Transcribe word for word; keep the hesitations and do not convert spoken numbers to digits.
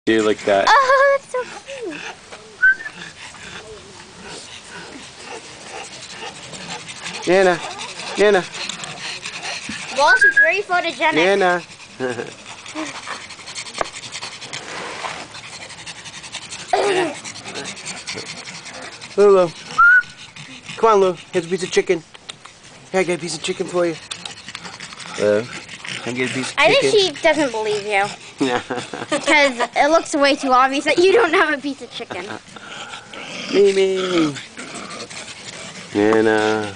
do like that. Oh, that's so cute. Nana, Nana, Well, she's very photogenic. Nana. Lulu, come on, Lulu. Here's a piece of chicken. Here, I got a piece of chicken for you. Lulu, can I get a piece of I chicken? think she doesn't believe you. Because it looks way too obvious that you don't have a piece of chicken. Mimi. Nana.